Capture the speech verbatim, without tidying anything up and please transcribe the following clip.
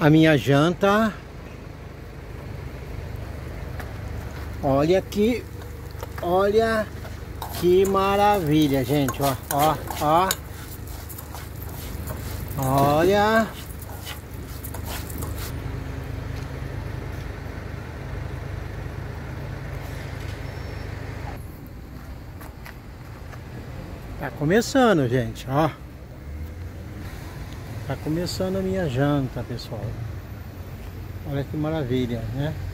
a minha janta. Olha aqui, olha que maravilha, gente, ó, ó, ó. Olha. Tá começando, gente, ó. Tá começando a minha janta, pessoal. Olha que maravilha, né?